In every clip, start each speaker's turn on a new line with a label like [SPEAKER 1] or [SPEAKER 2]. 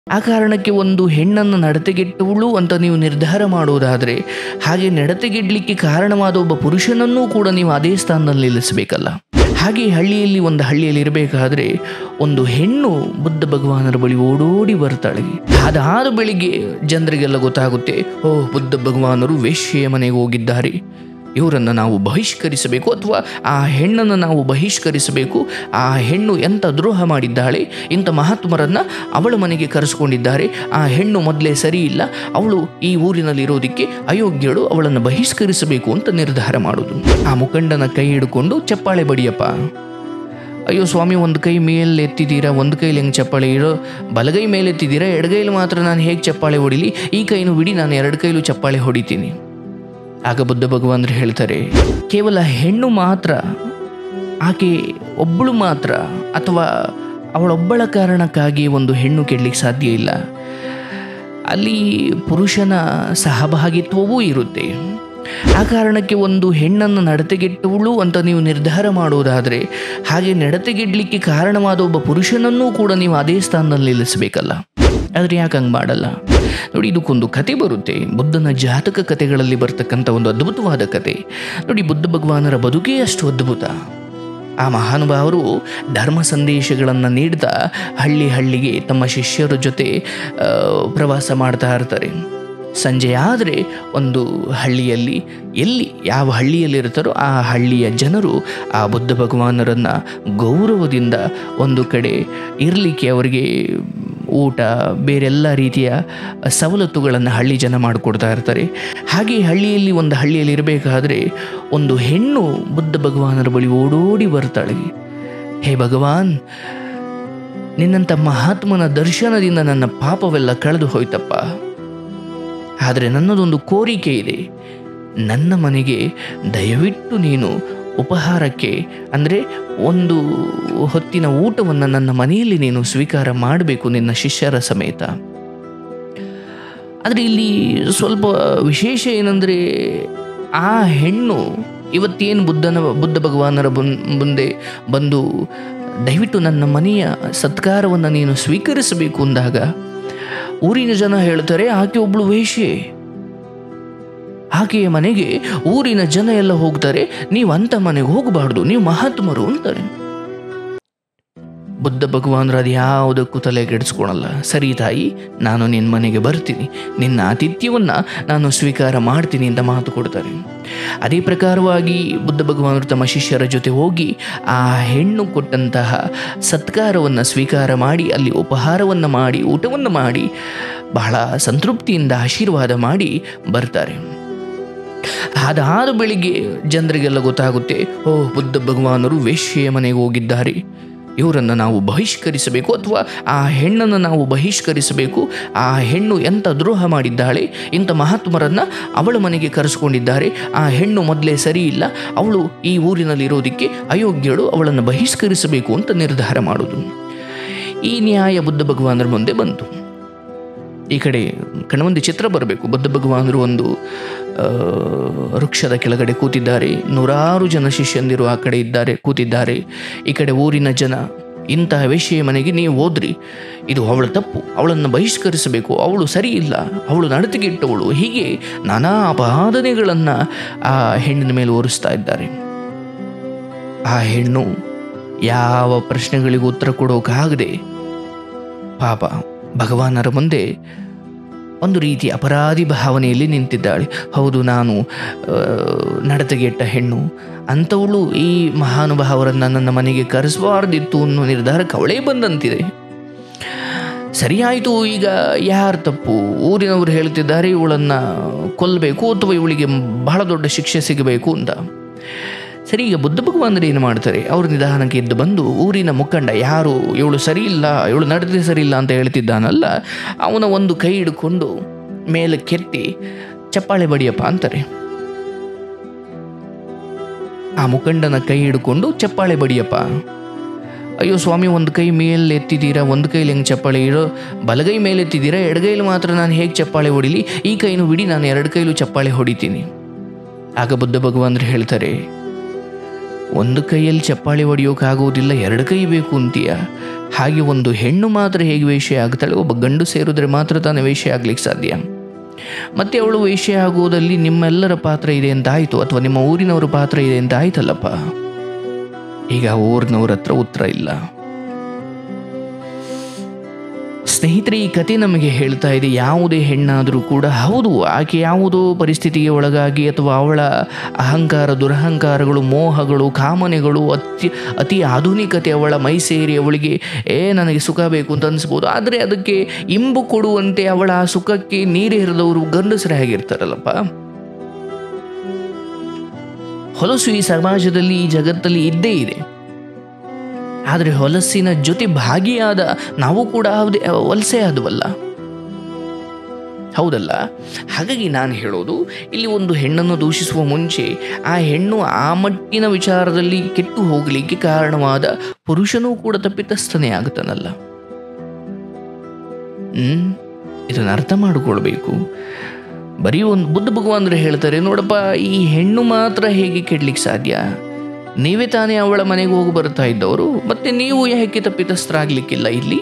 [SPEAKER 1] ಆ ಕಾರಣಕ್ಕೆ ಒಂದು ಹೆಣ್ಣನ್ನು ನಡತೆಗೆಟ್ಟವಳು ಅಂತ ನೀವು ನಿರ್ಧಾರ ಮಾಡುವುದಾದರೆ, ಹಾಗೆ ನಡತೆಗೆಡ್ಲಿಕ್ಕೆ ಕಾರಣವಾದ ಒಬ್ಬ ಪುರುಷನನ್ನೂ ಕೂಡ ನೀವು ಅದೇ ಸ್ಥಾನದಲ್ಲಿ ನಿಲ್ಲಿಸಬೇಕಲ್ಲ. ಹಾಗೆ ಒಂದು ಹಳ್ಳಿಯಲ್ಲಿ ಇರಬೇಕಾದ್ರೆ ಒಂದು ಹೆಣ್ಣು ಬುದ್ಧ ಭಗವಾನರ ಬಳಿ ಓಡೋಡಿ ಬರ್ತಾಳೆ. ಅದಾದ ಬೆಳಿಗ್ಗೆ ಜನರಿಗೆಲ್ಲ ಗೊತ್ತಾಗುತ್ತೆ, ಓಹ್, ಬುದ್ಧ ಭಗವಾನರು ವೇಶ್ಯೆಯ ಮನೆಗೆ ಹೋಗಿದ್ದಾರೆ, ಇವರನ್ನು ನಾವು ಬಹಿಷ್ಕರಿಸಬೇಕು, ಅಥವಾ ಆ ಹೆಣ್ಣನ್ನು ನಾವು ಬಹಿಷ್ಕರಿಸಬೇಕು. ಆ ಹೆಣ್ಣು ಎಂಥ ದ್ರೋಹ ಮಾಡಿದ್ದಾಳೆ, ಇಂಥ ಮಹಾತ್ಮರನ್ನು ಅವಳ ಮನೆಗೆ ಕರೆಸ್ಕೊಂಡಿದ್ದಾರೆ, ಆ ಹೆಣ್ಣು ಮೊದಲೇ ಸರಿ ಇಲ್ಲ, ಅವಳು ಈ ಊರಿನಲ್ಲಿ ಇರೋದಕ್ಕೆ ಅಯೋಗ್ಯಳು, ಅವಳನ್ನು ಬಹಿಷ್ಕರಿಸಬೇಕು ಅಂತ ನಿರ್ಧಾರ ಮಾಡೋದು. ಆ ಮುಖಂಡನ ಕೈ ಹಿಡ್ಕೊಂಡು ಚಪ್ಪಾಳೆ ಬಡಿಯಪ್ಪ. ಅಯ್ಯೋ ಸ್ವಾಮಿ, ಒಂದು ಕೈ ಮೇಲೆ ಎತ್ತಿದ್ದೀರಾ, ಒಂದು ಕೈಲಿ ಹೆಂಗೆ ಚಪ್ಪಾಳೆ ಇಡೋ, ಬಲಗೈ ಮೇಲೆ ಎತ್ತಿದ್ದೀರಾ, ಎಡಗೈಲಿ ಮಾತ್ರ ನಾನು ಹೇಗೆ ಚಪ್ಪಾಳೆ ಹೊಡಿಲಿ, ಈ ಕೈನೂ ಬಿಡಿ, ನಾನು ಎರಡು ಕೈಲೂ ಚಪ್ಪಾಳೆ ಹೊಡಿತೀನಿ. ಆಗ ಬುದ್ಧ ಭಗವಾನರು ಹೇಳ್ತಾರೆ, ಕೇವಲ ಹೆಣ್ಣು ಮಾತ್ರ, ಆಕೆ ಒಬ್ಬಳು ಮಾತ್ರ, ಅಥವಾ ಅವಳೊಬ್ಬಳ ಕಾರಣಕ್ಕಾಗಿ ಒಂದು ಹೆಣ್ಣು ಕೆಡಲಿಕ್ಕೆ ಸಾಧ್ಯ ಇಲ್ಲ. ಅಲ್ಲಿ ಪುರುಷನ ಸಹಭಾಗಿತ್ವವೂ ಇರುತ್ತೆ. ಆ ಕಾರಣಕ್ಕೆ ಒಂದು ಹೆಣ್ಣನ್ನು ನಡತೆಗೆಟ್ಟವಳು ಅಂತ ನೀವು ನಿರ್ಧಾರ ಮಾಡುವುದಾದರೆ, ಹಾಗೆ ನಡತೆಗೆಡ್ಲಿಕ್ಕೆ ಕಾರಣವಾದ ಒಬ್ಬ ಪುರುಷನನ್ನೂ ಕೂಡ ನೀವು ಅದೇ ಸ್ಥಾನದಲ್ಲಿ ನಿಲ್ಲಿಸಬೇಕಲ್ಲ. ಆದರೆ ಯಾಕೆ ಹಂಗೆ ಮಾಡಲ್ಲ ನೋಡಿ. ಇದಕ್ಕೊಂದು ಕತೆ ಬರುತ್ತೆ, ಬುದ್ಧನ ಜಾತಕ ಕಥೆಗಳಲ್ಲಿ ಬರ್ತಕ್ಕಂಥ ಒಂದು ಅದ್ಭುತವಾದ ಕತೆ ನೋಡಿ. ಬುದ್ಧ ಭಗವಾನರ ಬದುಕೇ ಅಷ್ಟು ಅದ್ಭುತ. ಆ ಮಹಾನುಭಾವರು ಧರ್ಮ ಸಂದೇಶಗಳನ್ನು ನೀಡ್ತಾ ಹಳ್ಳಿಗೆ ತಮ್ಮ ಶಿಷ್ಯರ ಜೊತೆ ಪ್ರವಾಸ ಮಾಡ್ತಾ ಇರ್ತಾರೆ. ಸಂಜೆ ಆದರೆ ಒಂದು ಹಳ್ಳಿಯಲ್ಲಿ, ಯಾವ ಹಳ್ಳಿಯಲ್ಲಿ ಇರ್ತಾರೋ ಆ ಹಳ್ಳಿಯ ಜನರು ಆ ಬುದ್ಧ ಭಗವಾನರನ್ನು ಗೌರವದಿಂದ ಒಂದು ಕಡೆ ಇರಲಿಕ್ಕೆ ಅವರಿಗೆ ಊಟ, ಬೇರೆಲ್ಲ ರೀತಿಯ ಸವಲತ್ತುಗಳನ್ನು ಹಳ್ಳಿ ಜನ ಮಾಡಿಕೊಡ್ತಾ ಇರ್ತಾರೆ. ಹಾಗೆ ಒಂದು ಹಳ್ಳಿಯಲ್ಲಿ ಇರಬೇಕಾದ್ರೆ ಒಂದು ಹೆಣ್ಣು ಬುದ್ಧ ಭಗವಾನರ ಬಳಿ ಓಡೋಡಿ ಬರ್ತಾಳೆ. ಹೇ ಭಗವಾನ್, ನಿನ್ನಂಥ ಮಹಾತ್ಮನ ದರ್ಶನದಿಂದ ನನ್ನ ಪಾಪವೆಲ್ಲ ಕಳೆದು ಹೋಯ್ತಪ್ಪ. ಆದರೆ ನನ್ನದೊಂದು ಕೋರಿಕೆ ಇದೆ, ನನ್ನ ಮನೆಗೆ ದಯವಿಟ್ಟು ನೀನು ಉಪಹಾರಕ್ಕೆ, ಅಂದರೆ ಒಂದು ಹೊತ್ತಿನ ಊಟವನ್ನು ನನ್ನ ಮನೆಯಲ್ಲಿ ನೀನು ಸ್ವೀಕಾರ ಮಾಡಬೇಕು, ನಿನ್ನ ಶಿಷ್ಯರ ಸಮೇತ. ಆದರೆ ಇಲ್ಲಿ ಸ್ವಲ್ಪ ವಿಶೇಷ ಏನಂದರೆ, ಆ ಹೆಣ್ಣು ಇವತ್ತೇನು ಬುದ್ಧ ಭಗವಾನರ ಮುಂದೆ ಬಂದು ದಯವಿಟ್ಟು ನನ್ನ ಮನೆಯ ಸತ್ಕಾರವನ್ನು ನೀನು ಸ್ವೀಕರಿಸಬೇಕು ಅಂದಾಗ ಊರಿನ ಜನ ಹೇಳ್ತಾರೆ, ಆಕೆ ಒಬ್ಬಳು ವೇಶ್ಯೆ, ಆಕೆಯ ಮನೆಗೆ ಊರಿನ ಜನ ಎಲ್ಲ ಹೋಗ್ತಾರೆ, ನೀವು ಅಂಥ ಮನೆಗೆ ಹೋಗಬಾರ್ದು, ನೀವು ಮಹಾತ್ಮರು ಅಂತಾರೆ. ಬುದ್ಧ ಭಗವಾನರು ಅದು ಯಾವುದಕ್ಕೂ ತಲೆ ಕೆಡಿಸ್ಕೊಳಲ್ಲ. ಸರಿ ತಾಯಿ, ನಾನು ನಿನ್ನ ಮನೆಗೆ ಬರ್ತೀನಿ, ನಿನ್ನ ಆತಿಥ್ಯವನ್ನು ನಾನು ಸ್ವೀಕಾರ ಮಾಡ್ತೀನಿ ಅಂತ ಮಾತು ಕೊಡ್ತಾರೆ. ಅದೇ ಪ್ರಕಾರವಾಗಿ ಬುದ್ಧ ಭಗವಾನರು ತಮ್ಮ ಶಿಷ್ಯರ ಜೊತೆ ಹೋಗಿ ಆ ಹೆಣ್ಣು ಕೊಟ್ಟಂತಹ ಸತ್ಕಾರವನ್ನು ಸ್ವೀಕಾರ ಮಾಡಿ, ಅಲ್ಲಿ ಉಪಹಾರವನ್ನು ಮಾಡಿ, ಊಟವನ್ನು ಮಾಡಿ, ಬಹಳ ಸಂತೃಪ್ತಿಯಿಂದ ಆಶೀರ್ವಾದ ಮಾಡಿ ಬರ್ತಾರೆ. ಅದಾದ ಬೆಳಿಗ್ಗೆ ಜನರಿಗೆಲ್ಲ ಗೊತ್ತಾಗುತ್ತೆ, ಓಹ್, ಬುದ್ಧ ಭಗವಾನರು ವೇಶ್ಯೆಯ ಮನೆಗೆ ಹೋಗಿದ್ದಾರೆ, ಇವರನ್ನು ನಾವು ಬಹಿಷ್ಕರಿಸಬೇಕು, ಅಥವಾ ಆ ಹೆಣ್ಣನ್ನು ನಾವು ಬಹಿಷ್ಕರಿಸಬೇಕು. ಆ ಹೆಣ್ಣು ಎಂಥ ದ್ರೋಹ ಮಾಡಿದ್ದಾಳೆ, ಇಂಥ ಮಹಾತ್ಮರನ್ನು ಅವಳ ಮನೆಗೆ ಕರೆಸ್ಕೊಂಡಿದ್ದಾರೆ, ಆ ಹೆಣ್ಣು ಮೊದಲೇ ಸರಿ ಇಲ್ಲ, ಅವಳು ಈ ಊರಿನಲ್ಲಿ ಇರೋದಕ್ಕೆ ಅಯೋಗ್ಯಳು, ಅವಳನ್ನು ಬಹಿಷ್ಕರಿಸಬೇಕು ಅಂತ ನಿರ್ಧಾರ ಮಾಡೋದು. ಈ ನ್ಯಾಯ ಬುದ್ಧ ಭಗವಾನರ ಮುಂದೆ ಬಂತು. ಈ ಕಡೆ ಕಣ್ಣಮುಂದೆ ಚಿತ್ರ ಬರಬೇಕು. ಬುದ್ಧ ಭಗವಾನರು ಒಂದು ವೃಕ್ಷದ ಕೆಳಗಡೆ ಕೂತಿದ್ದಾರೆ, ನೂರಾರು ಜನ ಶಿಷ್ಯಂದಿರು ಆ ಕಡೆ ಕೂತಿದ್ದಾರೆ. ಈ ಕಡೆ ಊರಿನ ಜನ, ಇಂತಹ ವೇಶ್ಯೆಯ ಮನೆಗೆ ನೀವು ಹೋದ್ರಿ, ಇದು ಅವಳ ತಪ್ಪು, ಅವಳನ್ನು ಬಹಿಷ್ಕರಿಸಬೇಕು, ಅವಳು ಸರಿ ಇಲ್ಲ, ಅವಳು ನಡತೆಗೆಟ್ಟವಳು, ಹೀಗೆ ನಾನಾ ಅಪಾದನೆಗಳನ್ನು ಆ ಹೆಣ್ಣಿನ ಮೇಲೆ ಹೊರಿಸ್ತಾ ಇದ್ದಾರೆ. ಆ ಹೆಣ್ಣು ಯಾವ ಪ್ರಶ್ನೆಗಳಿಗೂ ಉತ್ತರ ಕೊಡೋಕ್ಕಾಗದೆ ಪಾಪ ಭಗವಾನರ ಮುಂದೆ ಒಂದು ರೀತಿ ಅಪರಾಧಿ ಭಾವನೆಯಲ್ಲಿ ನಿಂತಿದ್ದಾಳೆ. ಹೌದು, ನಾನು ನಡತೆಗೆಟ್ಟ ಹೆಣ್ಣು, ಅಂಥವಳು ಈ ಮಹಾನುಭಾವರನ್ನು ನನ್ನ ಮನೆಗೆ ಕರೆಸಬಾರ್ದಿತ್ತು ಅನ್ನೋ ನಿರ್ಧಾರಕ್ಕೆ ಅವಳೇ ಬಂದಂತಿದೆ. ಸರಿಯಾಯಿತು, ಈಗ ಯಾರು ತಪ್ಪು? ಊರಿನವರು ಹೇಳ್ತಿದ್ದಾರೆ ಇವಳನ್ನು ಕೊಲ್ಲಬೇಕು ಅಥವಾ ಇವಳಿಗೆ ಬಹಳ ದೊಡ್ಡ ಶಿಕ್ಷೆ ಸಿಗಬೇಕು ಅಂತ. ಸರಿ, ಈಗ ಬುದ್ಧ ಭಗವಾನರು ಏನು ಮಾಡ್ತಾರೆ, ಅವರು ನಿಧಾನಕ್ಕೆ ಎದ್ದು ಬಂದು ಊರಿನ ಮುಖಂಡ, ಯಾರು ಇವಳು ಸರಿ ಇಲ್ಲ, ಇವಳು ನಡತೆ ಸರಿ ಇಲ್ಲ ಅಂತ ಹೇಳ್ತಿದ್ದಾನಲ್ಲ, ಅವನ ಒಂದು ಕೈ ಹಿಡ್ಕೊಂಡು ಮೇಲೆ ಕೆತ್ತಿ ಚಪ್ಪಾಳೆ ಬಡಿಯಪ್ಪ ಅಂತಾರೆ. ಆ ಮುಖಂಡನ ಕೈ ಹಿಡ್ಕೊಂಡು ಚಪ್ಪಾಳೆ ಬಡಿಯಪ್ಪ. ಅಯ್ಯೋ ಸ್ವಾಮಿ, ಒಂದು ಕೈ ಮೇಲೆ ಎತ್ತಿದ್ದೀರಾ, ಒಂದು ಕೈಲಿ ಹೆಂಗೆ ಚಪ್ಪಾಳೆ ಇಡೋ, ಬಲಗೈ ಮೇಲೆ ಎತ್ತಿದ್ದೀರಾ, ಎಡಗೈಲಿ ಮಾತ್ರ ನಾನು ಹೇಗೆ ಚಪ್ಪಾಳೆ ಹೊಡಿಲಿ, ಈ ಕೈನೂ ಬಿಡಿ, ನಾನು ಎರಡು ಕೈಲೂ ಚಪ್ಪಾಳೆ ಹೊಡಿತೀನಿ. ಆಗ ಬುದ್ಧ ಭಗವಾನರು ಹೇಳ್ತಾರೆ, ಒಂದು ಕೈಯಲ್ಲಿ ಚಪ್ಪಾಳೆ ಹೊಡೆಯೋಕ್ಕಾಗೋದಿಲ್ಲ, ಎರಡು ಕೈ ಬೇಕು ಅಂತೀಯ, ಹಾಗೆ ಒಂದು ಹೆಣ್ಣು ಮಾತ್ರ ಹೇಗೆ ವೇಶ್ಯೆ ಆಗ್ತಾಳೆ, ಒಬ್ಬ ಗಂಡು ಸೇರಿದ್ರೆ ಮಾತ್ರ ತಾನೇ ವೇಶ್ಯೆ ಆಗ್ಲಿಕ್ಕೆ ಸಾಧ್ಯ. ಮತ್ತೆ ಅವಳು ವೇಶ್ಯೆ ಆಗುವುದಲ್ಲಿ ನಿಮ್ಮೆಲ್ಲರ ಪಾತ್ರ ಇದೆ ಅಂತ ಆಯಿತು, ಅಥವಾ ನಿಮ್ಮ ಊರಿನವರ ಪಾತ್ರ ಇದೆ ಅಂತ ಆಯ್ತಲ್ಲಪ್ಪ. ಈಗ ಊರಿನವ್ರ ಹತ್ರ ಉತ್ತರ ಇಲ್ಲ. ಸ್ನೇಹಿತರೆ, ಈ ಕತೆ ನಮಗೆ ಹೇಳ್ತಾ ಇದೆ, ಯಾವುದೇ ಹೆಣ್ಣಾದರೂ ಕೂಡ ಹೌದು, ಆಕೆ ಯಾವುದೋ ಪರಿಸ್ಥಿತಿಗೆ ಒಳಗಾಗಿ ಅಥವಾ ಅವಳ ಅಹಂಕಾರ, ದುರಹಂಕಾರಗಳು, ಮೋಹಗಳು, ಕಾಮನೆಗಳು, ಅತಿ ಆಧುನಿಕತೆ ಅವಳ ಮೈ ಸೇರಿ ಅವಳಿಗೆ ನನಗೆ ಸುಖ ಬೇಕು ಅಂತ ಅನಿಸ್ಬೋದು. ಆದರೆ ಅದಕ್ಕೆ ಇಂಬು ಕೊಡುವಂತೆ ಅವಳ ಆ ಸುಖಕ್ಕೆ ನೀರು ಎರೆದವರು ಗಂಡಸರೇ ಆಗಿರ್ತಾರಲ್ಲಪ್ಪ. ಹೊಲಸು ಈ ಸಮಾಜದಲ್ಲಿ, ಈ ಜಗತ್ತಲ್ಲಿ ಇದ್ದೇ ಇದೆ. ಆದರೆ ಹೊಲಸಿನ ಜೊತೆ ಭಾಗಿಯಾದ ನಾವು ಕೂಡ ವಲಸೆ ಆದವಲ್ಲ, ಹೌದಲ್ಲ? ಹಾಗಾಗಿ ನಾನು ಹೇಳೋದು, ಇಲ್ಲಿ ಒಂದು ಹೆಣ್ಣನ್ನು ದೂಷಿಸುವ ಮುಂಚೆ ಆ ಹೆಣ್ಣು ಆ ಮಟ್ಟಿನ ವಿಚಾರದಲ್ಲಿ ಕೆಟ್ಟು ಹೋಗಲಿಕ್ಕೆ ಕಾರಣವಾದ ಪುರುಷನೂ ಕೂಡ ತಪ್ಪಿತಸ್ಥನೇ ಆಗುತ್ತಾನಲ್ಲ. ಇದನ್ನು ಅರ್ಥ ಮಾಡಿಕೊಳ್ಬೇಕು. ಬರೀ ಒಂದು ಬುದ್ಧ ಭಗವಾನರು ಹೇಳ್ತಾರೆ, ನೋಡಪ್ಪ, ಈ ಹೆಣ್ಣು ಮಾತ್ರ ಹೇಗೆ ಕೆಡ್ಲಿಕ್ಕೆ ಸಾಧ್ಯ? ನೀವೇ ತಾನೇ ಅವಳ ಮನೆಗೆ ಹೋಗಿ ಬರ್ತಾ ಇದ್ದವರು, ಮತ್ತೆ ನೀವು ಯಾಕೆ ತಪ್ಪಿತಸ್ಥರಾಗ್ಲಿಕ್ಕಿಲ್ಲ? ಇಲ್ಲಿ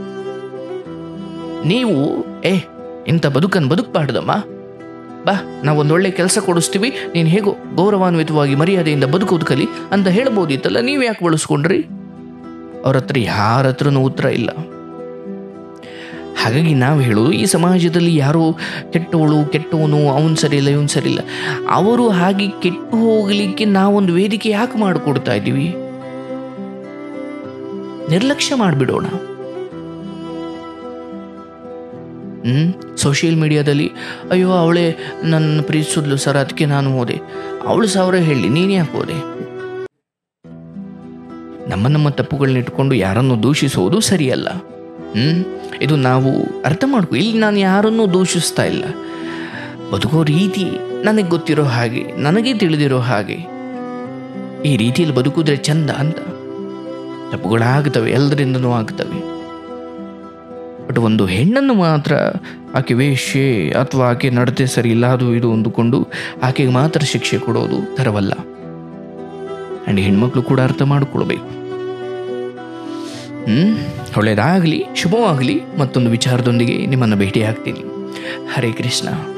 [SPEAKER 1] ನೀವು ಇಂಥ ಬದುಕಬಾರ್ದಮ್ಮ, ಬಾ ನಾವೊಂದೊಳ್ಳೆ ಕೆಲಸ ಕೊಡಿಸ್ತೀವಿ, ನೀನು ಹೇಗೋ ಗೌರವಾನ್ವಿತವಾಗಿ ಮರ್ಯಾದೆಯಿಂದ ಬದುಕೋದು ಕಲಿ ಅಂತ ಹೇಳ್ಬೋದಿತ್ತಲ್ಲ. ನೀವು ಯಾಕೆ ಬಳಸ್ಕೊಂಡ್ರಿ? ಅವ್ರ ಹತ್ರ ಯಾರ ಹತ್ರನೂ ಉತ್ತರ ಇಲ್ಲ. ಹಾಗಾಗಿ ನಾವು ಹೇಳೋದು, ಈ ಸಮಾಜದಲ್ಲಿ ಯಾರೋ ಕೆಟ್ಟವನು, ಅವನು ಸರಿಯಿಲ್ಲ, ಇವನು ಸರಿಯಿಲ್ಲ, ಅವರು ಹಾಗೆ ಕೆಟ್ಟು ಹೋಗಲಿಕ್ಕೆ ನಾವೊಂದು ವೇದಿಕೆ ಯಾಕೆ ಮಾಡಿಕೊಡ್ತಾ ಇದ್ದೀವಿ? ನಿರ್ಲಕ್ಷ್ಯ ಮಾಡಿಬಿಡೋಣ. ಸೋಷಿಯಲ್ ಮೀಡಿಯಾದಲ್ಲಿ ಅಯ್ಯೋ ಅವಳೇ ನನ್ನ ಪ್ರೀತಿಸಿದ್ಲು ಸರ್, ಅದಕ್ಕೆ ನಾನು ಹೋದೆ. ಅವಳು 1000 ಹೇಳಿ, ನೀನು ಯಾಕೆ ಹೋದೆ? ನಮ್ಮ ತಪ್ಪುಗಳನ್ನ ಇಟ್ಕೊಂಡು ಯಾರನ್ನು ದೂಷಿಸುವುದು ಸರಿಯಲ್ಲ. ಇದು ನಾವು ಅರ್ಥ ಮಾಡ್ಕೊ. ಇಲ್ಲಿ ನಾನು ಯಾರನ್ನೂ ದೂಷಿಸ್ತಾ ಇಲ್ಲ. ಬದುಕೋ ರೀತಿ ನನಗೆ ಗೊತ್ತಿರೋ ಹಾಗೆ, ನನಗೆ ತಿಳಿದಿರೋ ಹಾಗೆ ಈ ರೀತಿಯಲ್ಲಿ ಬದುಕಿದ್ರೆ ಚಂದ ಅಂತ. ತಪ್ಪುಗಳಾಗ್ತವೆ, ಎಲ್ಲರಿಂದನೂ ಆಗ್ತವೆ. ಬಟ್ ಒಂದು ಹೆಣ್ಣನ್ನು ಮಾತ್ರ ಆಕೆ ವೇಶ್ಯೆ ಅಥವಾ ಆಕೆ ನಡತೆ ಸರಿ ಇಲ್ಲ, ಅದು ಇದು ಅಂದುಕೊಂಡು ಆಕೆಗೆ ಮಾತ್ರ ಶಿಕ್ಷೆ ಕೊಡೋದು ತರವಲ್ಲ. ಆ್ಯಂಡ್ ಹೆಣ್ಮಕ್ಳು ಕೂಡ ಅರ್ಥ ಮಾಡಿಕೊಳ್ಬೇಕು. ಒಳ್ಳೆಯದಾಗಲಿ, ಶುಭವಾಗಲಿ. ಮತ್ತೊಂದು ವಿಚಾರದೊಂದಿಗೆ ನಿಮ್ಮನ್ನು ಭೇಟಿ ಆಗ್ತೀನಿ. ಹರೇ ಕೃಷ್ಣ.